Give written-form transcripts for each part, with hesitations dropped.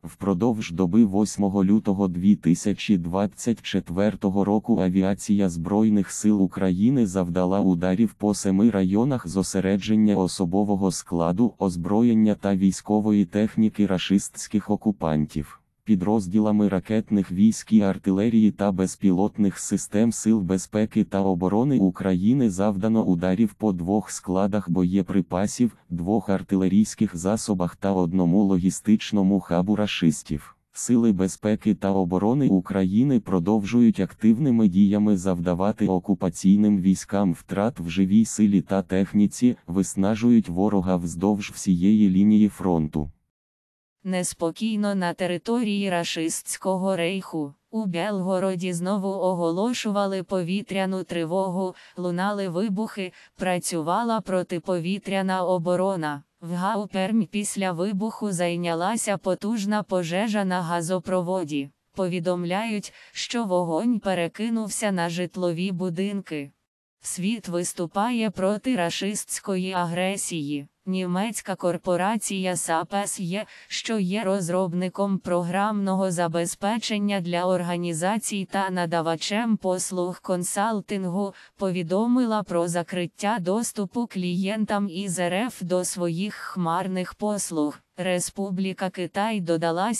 Впродовж доби 8 лютого 2024 року авіація Збройних сил України завдала ударів по 7 районах зосередження особового складу, озброєння та військової техніки рашистських окупантів. Підрозділами ракетних військ і артилерії та безпілотних систем Сил безпеки та оборони України завдано ударів по 2 складах боєприпасів, 2 артилерійських засобах та 1 логістичному хабу рашистів. Сили безпеки та оборони України продовжують активними діями завдавати окупаційним військам втрат в живій силі та техніці, виснажують ворога вздовж всієї лінії фронту. Неспокійно на території рашистського рейху. У Белгороді знову оголошували повітряну тривогу, лунали вибухи, працювала протиповітряна оборона. В Гаупермі після вибуху зайнялася потужна пожежа на газопроводі. Повідомляють, що вогонь перекинувся на житлові будинки. Світ виступає проти рашистської агресії. Німецька корпорація SAP, що є розробником програмного забезпечення для організацій та надавачем послуг консалтингу, повідомила про закриття доступу клієнтам із РФ до своїх хмарних послуг. Республіка Китай додала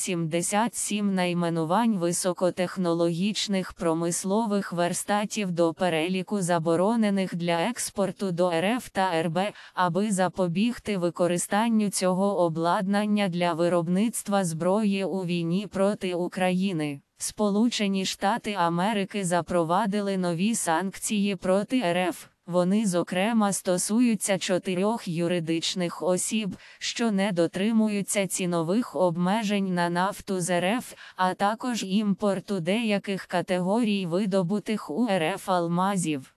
77 найменувань високотехнологічних промислових верстатів до переліку заборонених для експорту до РФ та РБ, аби запобігти використанню цього обладнання для виробництва зброї у війні проти України. Сполучені Штати Америки запровадили нові санкції проти РФ. Вони, зокрема, стосуються 4 юридичних осіб, що не дотримуються цінових обмежень на нафту з РФ, а також імпорту деяких категорій видобутих у РФ алмазів.